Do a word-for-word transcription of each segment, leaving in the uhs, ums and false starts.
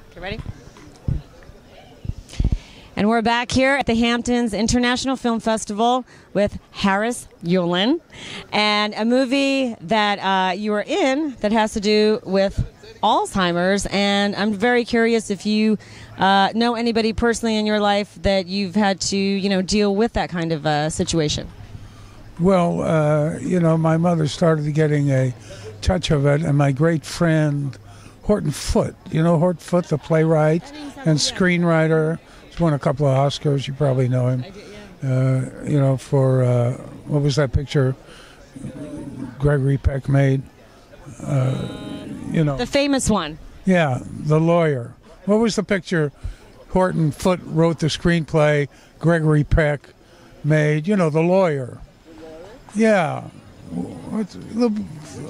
Okay, ready? And we're back here at the Hamptons International Film Festival with Harris Yulin, and a movie that uh, you are in that has to do with Alzheimer's. And I'm very curious if you uh, know anybody personally in your life that you've had to, you know, deal with that kind of uh, situation. Well, uh, you know, my mother started getting a touch of it, and my great friend Horton Foote, you know Horton Foote, the playwright and screenwriter. He's won a couple of Oscars. You probably know him. I do, yeah. Uh, you know, for uh, what was that picture Gregory Peck made? Uh, you know, The famous one. Yeah, The Lawyer. What was the picture Horton Foote wrote the screenplay Gregory Peck made? You know, The Lawyer. Yeah. What's, the,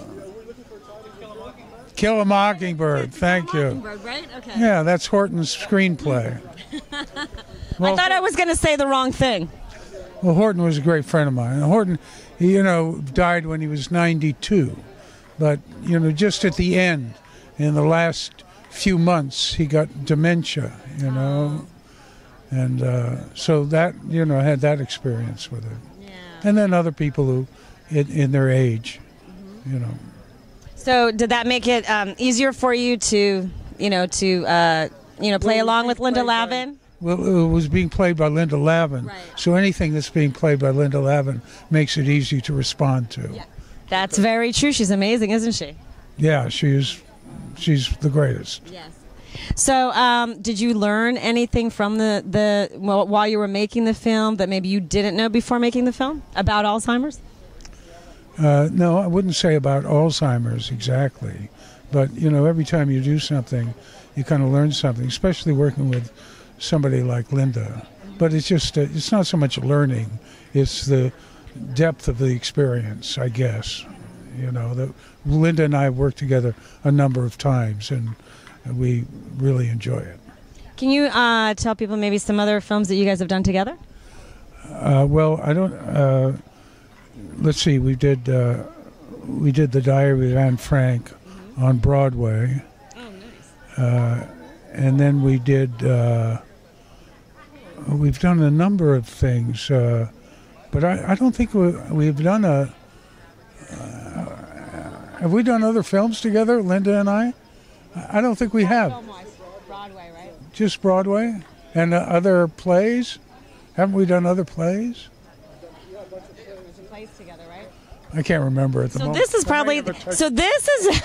Kill a Mockingbird. Thank you. Mockingbird, right? Okay. Yeah, that's Horton's screenplay. Well, I thought I was going to say the wrong thing. Well, Horton was a great friend of mine. Horton, he, you know, died when he was ninety-two. But, you know, just at the end, in the last few months, he got dementia, you know. And uh, so that, you know, I had that experience with it. Yeah. And then other people who, in, in their age, mm-hmm. you know. So did that make it um, easier for you to, you know, to, uh, you know, play well, along with Linda Lavin? By, well, it was being played by Linda Lavin. Right. So anything that's being played by Linda Lavin makes it easy to respond to. Yeah. That's very true. She's amazing, isn't she? Yeah, she's, she's the greatest. Yes. So um, did you learn anything from the, the well, while you were making the film that maybe you didn't know before making the film about Alzheimer's? Uh, no, I wouldn't say about Alzheimer's exactly, but you know, every time you do something, you kind of learn something, especially working with somebody like Linda. But it's just, uh, it's not so much learning, it's the depth of the experience, I guess. You know, that Linda and I have worked together a number of times, and we really enjoy it. Can you uh, tell people maybe some other films that you guys have done together? Uh, well, I don't. Uh, let's see. We did. Uh, we did The Diary of Anne Frank mm-hmm. on Broadway. Oh, nice. Uh, and then we did. Uh, we've done a number of things, uh, but I, I don't think we, we've done a. Uh, have we done other films together, Linda and I? I don't think we have. Broadway, right? Just Broadway and uh, other plays. Haven't we done other plays? Plays together, right? I can't remember at the so moment. This is probably. So this is.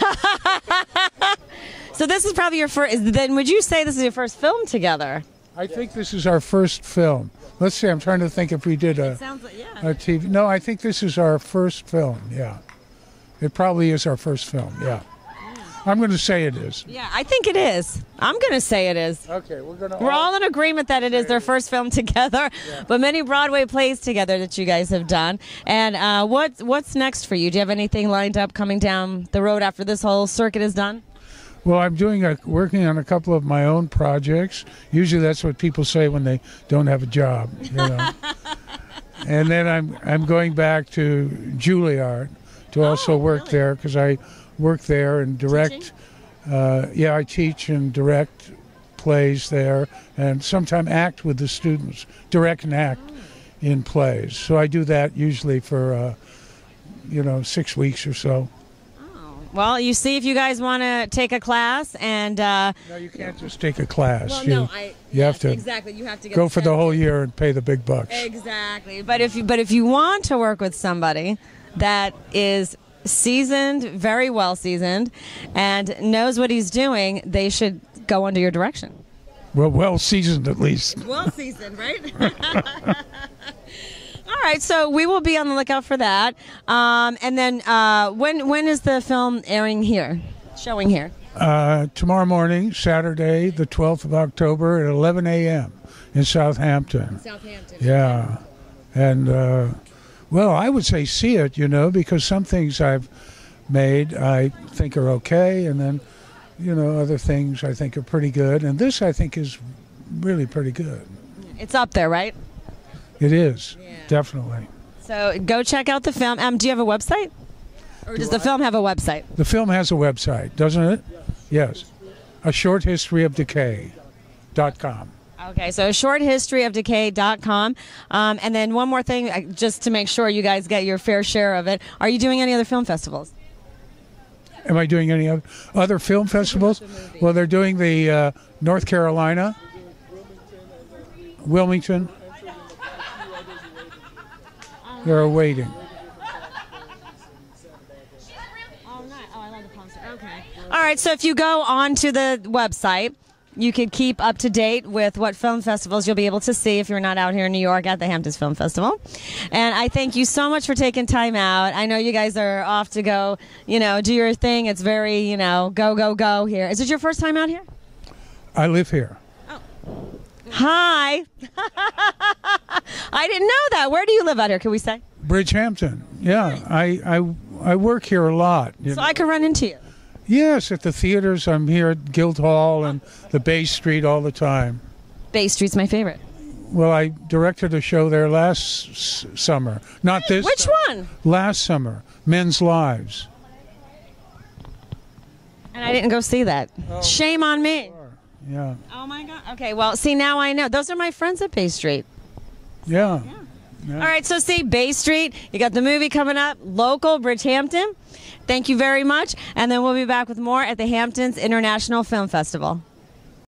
So this is probably your first. Then would you say this is your first film together? I think this is our first film. Let's see. I'm trying to think if we did a. It sounds like yeah. A T V. No, I think this is our first film. Yeah, it probably is our first film. Yeah. I'm going to say it is. Yeah, I think it is. I'm going to say it is. Okay, we're going to. We're all in agreement that it is their first film together, yeah. But many Broadway plays together that you guys have done. And uh, what what's next for you? Do you have anything lined up coming down the road after this whole circuit is done? Well, I'm doing a, working on a couple of my own projects. Usually, that's what people say when they don't have a job. You know. And then I'm I'm going back to Juilliard to also oh, work really? there because I. work there and direct. Uh, yeah, I teach and direct plays there, and sometimes act with the students, direct and act oh. in plays. So I do that usually for, uh, you know, six weeks or so. Oh. Well, you see, if you guys want to take a class and. Uh, no, you can't just take a class. Well, you, no, I. You yes, have to. Exactly, you have to get go for the whole year and pay the big bucks. Exactly, but if you but if you want to work with somebody that is seasoned, very well seasoned, and knows what he's doing, they should go under your direction. Well, well seasoned at least. Well seasoned, right? All right, so we will be on the lookout for that. Um, and then uh, when when is the film airing here, showing here? Uh, tomorrow morning, Saturday, the twelfth of October at eleven a m in Southampton. Southampton. Yeah, and. Uh, Well, I would say see it, you know, because some things I've made I think are okay, and then, you know, other things I think are pretty good. And this I think is really pretty good. It's up there, right? It is, yeah. Definitely. So go check out the film. Um, do you have a website? Or does the film have a website? The film has a website, doesn't it? Yes. A Short History of Decay dot com. Okay, so short history of decay dot com. Um, and then one more thing, uh, just to make sure you guys get your fair share of it. Are you doing any other film festivals? Am I doing any other, other film festivals? Well, they're doing the uh, North Carolina, Wilmington. They're awaiting. All right, so if you go onto the website, you could keep up to date with what film festivals you'll be able to see if you're not out here in New York at the Hamptons Film Festival. And I thank you so much for taking time out. I know you guys are off to go, you know, do your thing. It's very, you know, go, go, go here. Is it your first time out here? I live here. Oh. Hi. I didn't know that. Where do you live out here, can we say? Bridgehampton. Yeah, I, I, I work here a lot. So I could run into you. Yes, at the theaters. I'm here at Guildhall and the Bay Street all the time. Bay Street's my favorite. Well, I directed a show there last s- summer. Not this. Which summer. one? Last summer. Men's Lives. And I didn't go see that. Oh. Shame on me. Yeah. Oh, my God. Okay, well, see, now I know. Those are my friends at Bay Street. Yeah. Yeah. Yeah. All right, so see, Bay Street, you got the movie coming up, local, Bridgehampton. Thank you very much. And then we'll be back with more at the Hamptons International Film Festival.